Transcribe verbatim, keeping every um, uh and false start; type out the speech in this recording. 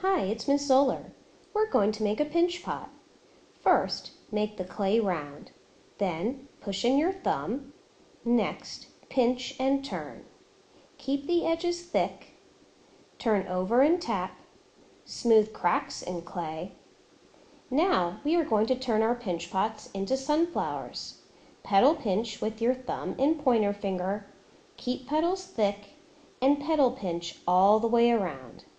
Hi, it's Miss Zoller. We're going to make a pinch pot. First, make the clay round. Then, push in your thumb. Next, pinch and turn. Keep the edges thick. Turn over and tap. Smooth cracks in clay. Now, we are going to turn our pinch pots into sunflowers. Petal pinch with your thumb and pointer finger. Keep petals thick and petal pinch all the way around.